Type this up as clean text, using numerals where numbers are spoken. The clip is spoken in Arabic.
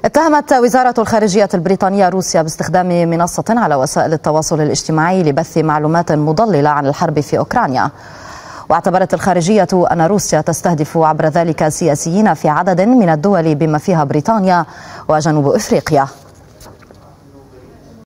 اتهمت وزارة الخارجية البريطانية روسيا باستخدام منصة على وسائل التواصل الاجتماعي لبث معلومات مضللة عن الحرب في أوكرانيا. واعتبرت الخارجية أن روسيا تستهدف عبر ذلك سياسيين في عدد من الدول بما فيها بريطانيا وجنوب أفريقيا.